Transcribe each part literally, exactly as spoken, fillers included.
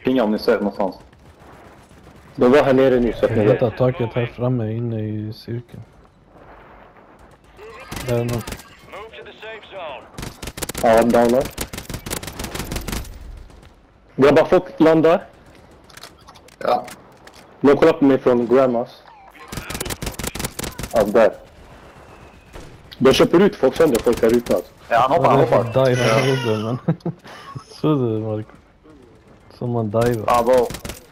Pinga om ni ser någonstans. De var här nere nu så att ni vet. Detta taket här framme inne i cirkeln. Där är något. Ja, downar. Grabbar, folk landar. Ja. De kollar på mig från Grandmas. Ja, där. De köper ut folk sönder, folk här ute alltså. Ja, han hoppar, han hoppar. Dive han rodde, men... Så du, Marco. Som man divar. Ja, bra.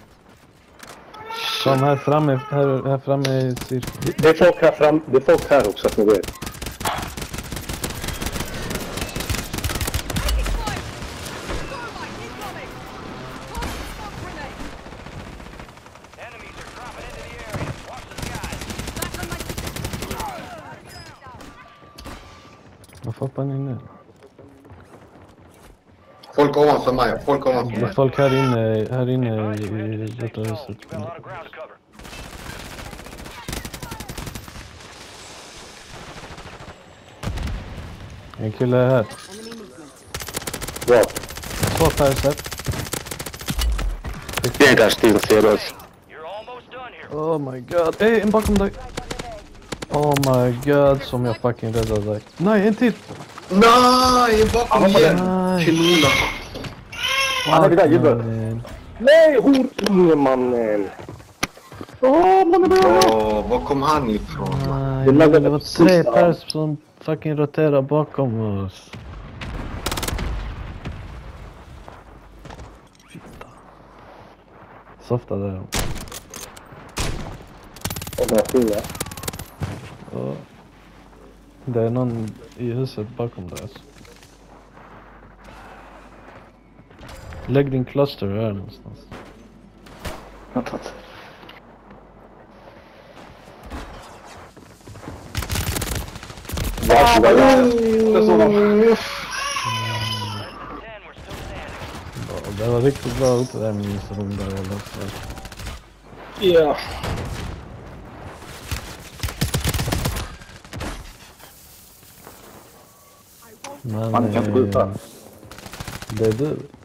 Kom här framme, här, här framme i cirkeln. Det är folk här fram, det är folk här också att ni vet. Vad hoppar ni nu? Folk ovanför mig, folk ovanför Det är mig. folk här inne, här inne i detta huset. En kille är här. Bra. Svårt här sett. Det är där still ser oss. Oh my god. Ey, en bakom dig. Oh my god, som jag fucking räddade dig. Nej, en till. Nej, bakom igen. Nej. Kilula. Han är vid där, gubben. Man. Nej, horunge mannen. Åh, man är bra. Åh, var kom han ifrån? Nej, Det lagade det var precis tre där. pers som fucking roterar bakom oss. Fitta. Softa där. Och den är fina. Ja. Det är någon i huset bakom där alltså. Lägg din cluster här någonstans. Vänta. Varsågod. Det är så de... Ja, det var riktigt bra uppvärmningsrum där alla fall. Ja. Men Man kan inte gå ut här. det är du.